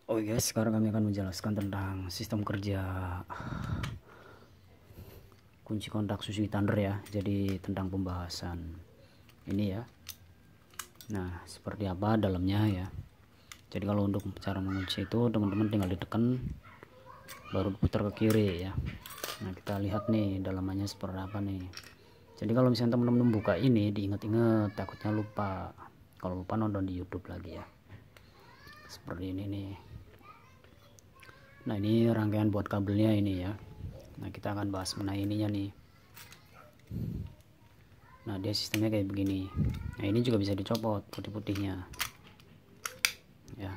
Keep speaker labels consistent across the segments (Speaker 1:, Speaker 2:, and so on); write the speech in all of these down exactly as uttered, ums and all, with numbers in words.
Speaker 1: Oh guys, sekarang kami akan menjelaskan tentang sistem kerja kunci kontak Suzuki Thunder ya. Jadi tentang pembahasan ini ya. Nah, seperti apa dalamnya ya. Jadi kalau untuk cara mengunci itu teman-teman tinggal ditekan baru putar ke kiri ya. Nah, kita lihat nih dalamannya seperti apa nih. Jadi kalau misalnya teman-teman buka ini diingat-ingat, takutnya lupa. Kalau lupa nonton di YouTube lagi ya. Seperti ini nih. Nah, ini rangkaian buat kabelnya ini ya. Nah, kita akan bahas mengenai ininya nih. Nah, dia sistemnya kayak begini. Nah, ini juga bisa dicopot putih-putihnya ya.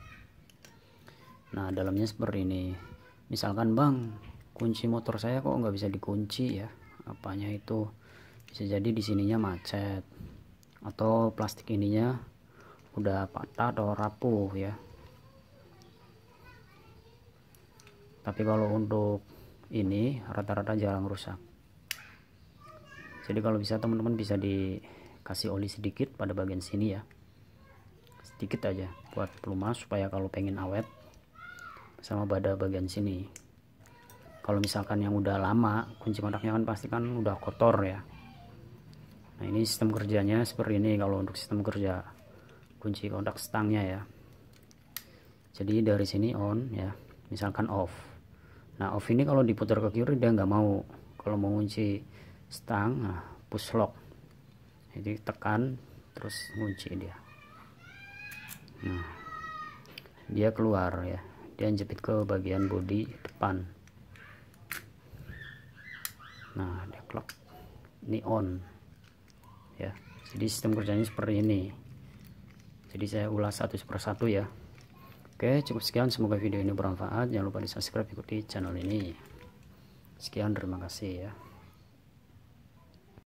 Speaker 1: Nah, dalamnya seperti ini. Misalkan bang, kunci motor saya kok nggak bisa dikunci ya, apanya itu, bisa jadi di sininya macet atau plastik ininya udah patah atau rapuh ya. Tapi kalau untuk ini rata-rata jarang rusak. Jadi kalau bisa teman-teman bisa dikasih oli sedikit pada bagian sini ya, sedikit aja buat pelumas supaya kalau pengen awet, sama pada bagian sini. Kalau misalkan yang udah lama kunci kontaknya kan pasti kan udah kotor ya. Nah, ini sistem kerjanya seperti ini kalau untuk sistem kerja kunci kontak stangnya ya. Jadi dari sini on ya, misalkan off. Nah, off ini kalau diputar ke kiri dia nggak mau. Kalau mau kunci stang, nah push lock, jadi tekan terus kunci dia. Nah, dia keluar ya, dia jepit ke bagian bodi depan. Nah, dia clock, ini on ya. Jadi sistem kerjanya seperti ini. Jadi saya ulas satu persatu ya. Oke, cukup sekian, semoga video ini bermanfaat. Jangan lupa di subscribe, ikuti channel ini. Sekian, terima kasih ya.